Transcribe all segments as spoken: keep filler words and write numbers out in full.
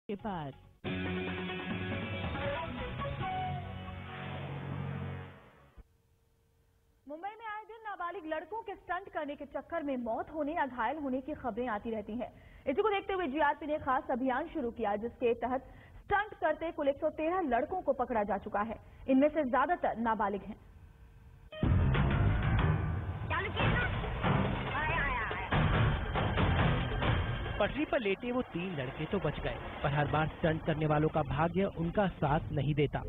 के बाद मुंबई में आए दिन नाबालिग लड़कों के स्टंट करने के चक्कर में मौत होने या घायल होने की खबरें आती रहती हैं। इसी को देखते हुए जीआरपी ने खास अभियान शुरू किया, जिसके तहत स्टंट करते कुल एक सौ तेरह लड़कों को पकड़ा जा चुका है। इनमें से ज्यादातर नाबालिग हैं। पटरी पर लेटे वो तीन लड़के तो बच गए, पर हर बार स्टंट करने वालों का भाग्य उनका साथ नहीं देता।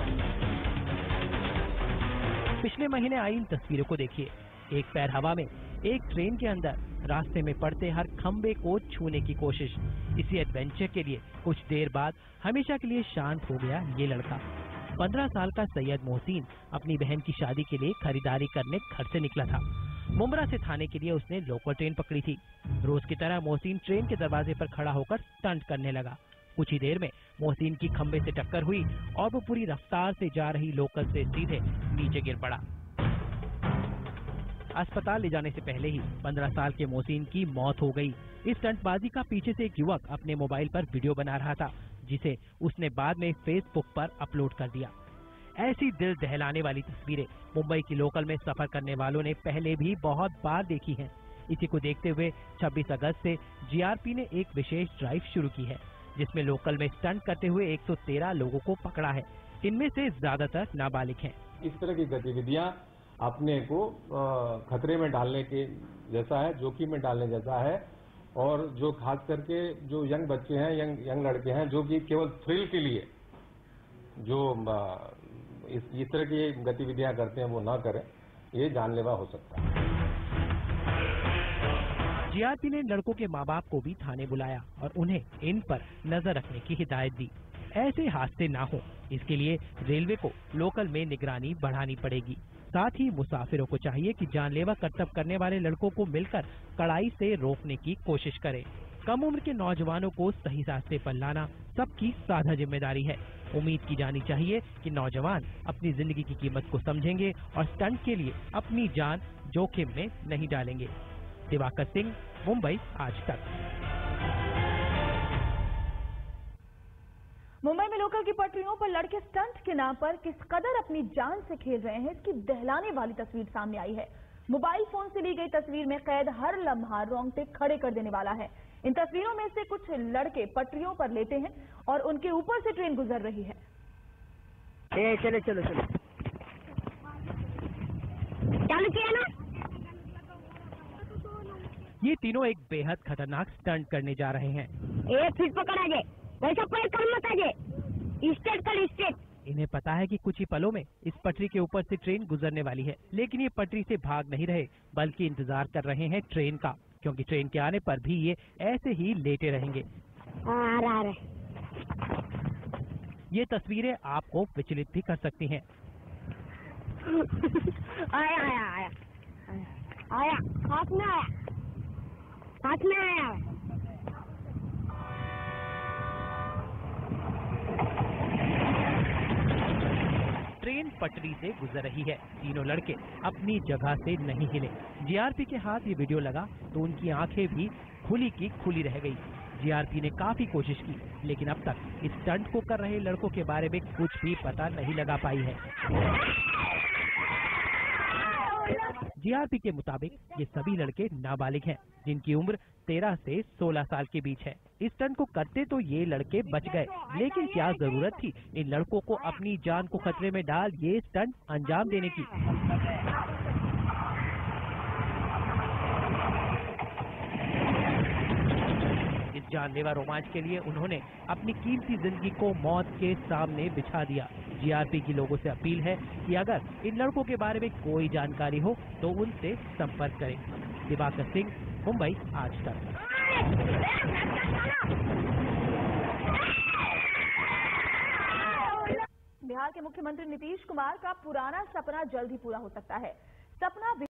पिछले महीने आई इन तस्वीरों को देखिए। एक पैर हवा में, एक ट्रेन के अंदर, रास्ते में पड़ते हर खंबे को छूने की कोशिश। इसी एडवेंचर के लिए कुछ देर बाद हमेशा के लिए शांत हो गया ये लड़का। पंद्रह साल का सैयद मोहसिन अपनी बहन की शादी के लिए खरीदारी करने घर से निकला था। मुंब्रा से थाने के लिए उसने लोकल ट्रेन पकड़ी थी। रोज की तरह मोहसिन ट्रेन के दरवाजे पर खड़ा होकर स्टंट करने लगा। कुछ ही देर में मोहसिन की खंबे से टक्कर हुई और वो पूरी रफ्तार से जा रही लोकल से सीधे नीचे गिर पड़ा। अस्पताल ले जाने से पहले ही पंद्रह साल के मोहसिन की मौत हो गई। इस स्टंटबाजी का पीछे से एक युवक अपने मोबाइल पर वीडियो बना रहा था, जिसे उसने बाद में फेसबुक पर अपलोड कर दिया। ऐसी दिल दहलाने वाली तस्वीरें मुंबई की लोकल में सफर करने वालों ने पहले भी बहुत बार देखी हैं। इसी को देखते हुए छब्बीस अगस्त से जीआरपी ने एक विशेष ड्राइव शुरू की है, जिसमें लोकल में स्टंट करते हुए एक सौ तेरह लोगों को पकड़ा है। इनमें से ज्यादातर नाबालिग हैं। इस तरह की गतिविधियां अपने को खतरे में डालने के जैसा है, जोखिम में डालने जैसा है। और जो खास करके जो यंग बच्चे हैं, यंग यंग लड़के हैं, जो कि केवल थ्रिल के लिए जो इस, इस तरह की गतिविधियां करते हैं, वो ना करें। ये जानलेवा हो सकता है। जीआरपी ने लड़कों के माँ बाप को भी थाने बुलाया और उन्हें इन पर नजर रखने की हिदायत दी। ऐसे हादसे ना हो, इसके लिए रेलवे को लोकल में निगरानी बढ़ानी पड़ेगी। साथ ही मुसाफिरों को चाहिए कि जानलेवा करतब करने वाले लड़कों को मिलकर कड़ाई से रोकने की कोशिश करें। कम उम्र के नौजवानों को सही रास्ते पर लाना सबकी साझा जिम्मेदारी है। उम्मीद की जानी चाहिए कि नौजवान अपनी जिंदगी की कीमत को समझेंगे और स्टंट के लिए अपनी जान जोखिम में नहीं डालेंगे। दिवाकर सिंह, मुंबई आज तक। मुंबई में लोकल की पटरियों पर लड़के स्टंट के नाम पर किस कदर अपनी जान से खेल रहे हैं, इसकी दहलाने वाली तस्वीर सामने आई है। मोबाइल फोन से ली गई तस्वीर में कैद हर लम्हा रोंगटे खड़े कर देने वाला है। इन तस्वीरों में से कुछ लड़के पटरियों पर लेटे हैं और उनके ऊपर से ट्रेन गुजर रही है। ए, चलो चलो चलो चालू किया ना। ये तीनों एक बेहद खतरनाक स्टंट करने जा रहे हैं। ए, फिर पकड़ा जाए, वैसा कोई कर मत आजे। स्टेट कर स्टेट। इन्हें पता है कि कुछ ही पलों में इस पटरी के ऊपर से ट्रेन गुजरने वाली है, लेकिन ये पटरी से भाग नहीं रहे, बल्कि इंतजार कर रहे हैं ट्रेन का, क्योंकि ट्रेन के आने पर भी ये ऐसे ही लेटे रहेंगे। आ रहा है। ये तस्वीरें आपको विचलित भी कर सकती हैं। आया आया आया आया हाथ में आया हाथ में आया। ट्रेन पटरी से गुजर रही है। तीनों लड़के अपनी जगह से नहीं हिले। जीआरपी के हाथ ये वीडियो लगा तो उनकी आंखें भी खुली की खुली रह गई। जीआरपी ने काफी कोशिश की, लेकिन अब तक इस स्टंट को कर रहे लड़कों के बारे में कुछ भी पता नहीं लगा पाई है। जीआरपी के मुताबिक ये सभी लड़के नाबालिग हैं, जिनकी उम्र तेरह से सोलह साल के बीच है। इस स्टंट को करते तो ये लड़के बच गए, लेकिन क्या जरूरत थी इन लड़कों को अपनी जान को खतरे में डाल ये स्टंट अंजाम देने की। इस जानलेवा रोमांच के लिए उन्होंने अपनी कीमती जिंदगी को मौत के सामने बिछा दिया। जीआरपी की लोगों से अपील है कि अगर इन लड़कों के बारे में कोई जानकारी हो तो उनसे संपर्क करें। दिवाकर सिंह, मुंबई आज तक। बिहार के मुख्यमंत्री नीतीश कुमार का पुराना सपना जल्द ही पूरा हो सकता है। सपना